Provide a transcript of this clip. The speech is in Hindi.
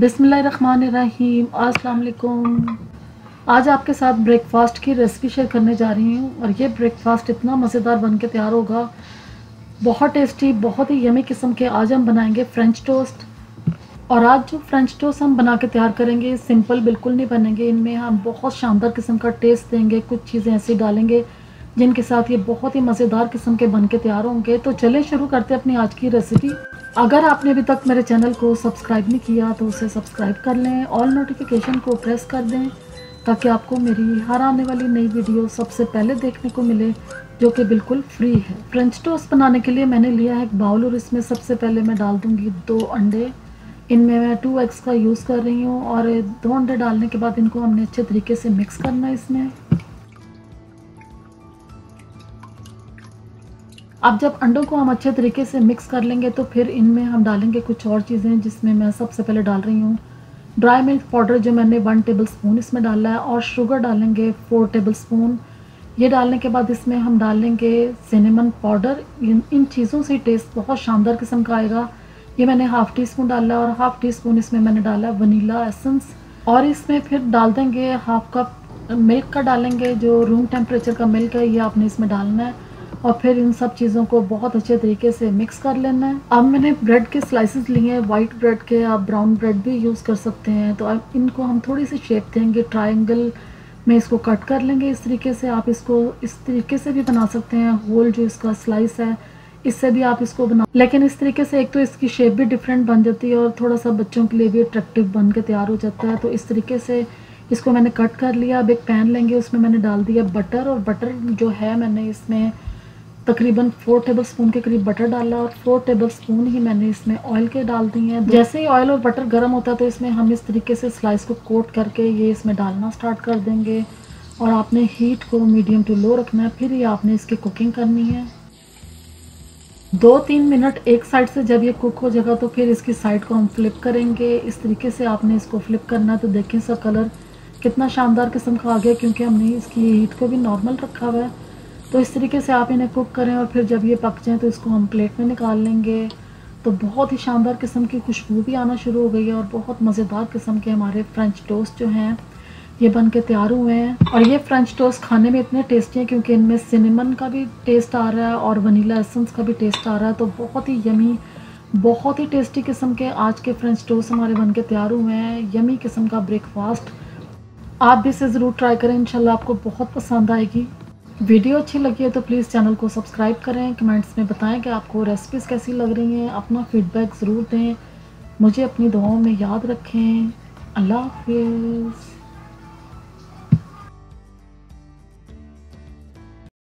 बिस्मिल्लाहिर्रहमानिर्रहीम। अस्सलाम वालेकुम। आज आपके साथ ब्रेकफास्ट की रेसिपी शेयर करने जा रही हूँ और ये ब्रेकफास्ट इतना मज़ेदार बन के तैयार होगा, बहुत टेस्टी, बहुत ही यमी किस्म के। आज हम बनाएंगे फ्रेंच टोस्ट। और आज जो फ्रेंच टोस्ट हम बना के तैयार करेंगे सिंपल बिल्कुल नहीं बनेंगे, इनमें हम बहुत शानदार किस्म का टेस्ट देंगे। कुछ चीज़ें ऐसी डालेंगे जिनके साथ ये बहुत ही मज़ेदार किस्म के बन के तैयार होंगे। तो चलें शुरू करते हैं अपनी आज की रेसिपी। अगर आपने अभी तक मेरे चैनल को सब्सक्राइब नहीं किया तो उसे सब्सक्राइब कर लें, ऑल नोटिफिकेशन को प्रेस कर दें ताकि आपको मेरी हर आने वाली नई वीडियो सबसे पहले देखने को मिले, जो कि बिल्कुल फ्री है। फ्रेंच टोस्ट बनाने के लिए मैंने लिया है एक बाउल और इसमें सबसे पहले मैं डाल दूंगी 2 अंडे। इनमें मैं 2 एग्स का यूज़ कर रही हूँ और 2 अंडे डालने के बाद इनको हमने अच्छे तरीके से मिक्स करना है इसमें। अब जब अंडों को हम अच्छे तरीके से मिक्स कर लेंगे तो फिर इनमें हम डालेंगे कुछ और चीज़ें, जिसमें मैं सबसे पहले डाल रही हूँ ड्राई मिल्क पाउडर, जो मैंने 1 टेबल स्पून इसमें डाला है, और शुगर डालेंगे 4 टेबल स्पून। ये डालने के बाद इसमें हम डालेंगे सिनेमन पाउडर। इन चीज़ों से टेस्ट बहुत शानदार किस्म का आएगा। ये मैंने हाफ़ टी स्पून डाला है और हाफ़ टी स्पून इसमें मैंने डाला है वनीला एसेंस। और इसमें फिर डाल देंगे हाफ कप मिल्क का डालेंगे, जो रूम टेम्परेचर का मिल्क है, ये आपने इसमें डालना है। और फिर इन सब चीज़ों को बहुत अच्छे तरीके से मिक्स कर लेना है। अब मैंने ब्रेड के स्लाइसेस लिए हैं, वाइट ब्रेड के, आप ब्राउन ब्रेड भी यूज़ कर सकते हैं। तो अब इनको हम थोड़ी सी शेप देंगे, ट्रायंगल में इसको कट कर लेंगे इस तरीके से। आप इसको इस तरीके से भी बना सकते हैं, होल जो इसका स्लाइस है इससे भी आप इसको बना, लेकिन इस तरीके से एक तो इसकी शेप भी डिफरेंट बन जाती है और थोड़ा सा बच्चों के लिए भी अट्रैक्टिव बन के तैयार हो जाता है। तो इस तरीके से इसको मैंने कट कर लिया। अब एक पैन लेंगे, उसमें मैंने डाल दिया बटर, और बटर जो है मैंने इसमें तकरीबन 4 टेबल स्पून के करीब बटर डाला और 4 टेबल स्पून ही मैंने इसमें ऑयल के डाल दिए हैं। जैसे ही ऑयल और बटर गर्म होता है तो इसमें हम इस तरीके से स्लाइस को कोट करके ये इसमें डालना स्टार्ट कर देंगे। और आपने हीट को मीडियम टू लो रखना है, फिर ही आपने इसकी कुकिंग करनी है। 2-3 मिनट एक साइड से जब ये कुक हो जाएगा तो फिर इसकी साइड को हम फ्लिप करेंगे। इस तरीके से आपने इसको फ्लिप करना है। तो देखें इसका कलर कितना शानदार किस्म का आ गया, क्योंकि हमने इसकी हीट को भी नॉर्मल रखा हुआ है। तो इस तरीके से आप इन्हें कुक करें और फिर जब ये पक जाएँ तो इसको हम प्लेट में निकाल लेंगे। तो बहुत ही शानदार किस्म की खुशबू भी आना शुरू हो गई है और बहुत मज़ेदार किस्म के हमारे फ्रेंच टोस्ट जो हैं ये बन के तैयार हुए हैं। और ये फ्रेंच टोस्ट खाने में इतने टेस्टी हैं क्योंकि इनमें सिनेमन का भी टेस्ट आ रहा है और वनीला एसेंस का भी टेस्ट आ रहा है। तो बहुत ही यमी, बहुत ही टेस्टी किस्म के आज के फ्रेंच टोस्ट हमारे बन के तैयार हुए हैं। यमी किस्म का ब्रेकफास्ट, आप भी इसे ज़रूर ट्राई करें, इंशाल्लाह आपको बहुत पसंद आएगी। वीडियो अच्छी लगी है तो प्लीज़ चैनल को सब्सक्राइब करें, कमेंट्स में बताएं कि आपको रेसिपीज़ कैसी लग रही हैं, अपना फीडबैक ज़रूर दें। मुझे अपनी दुआओं में याद रखें। अल्लाह हाफिज़।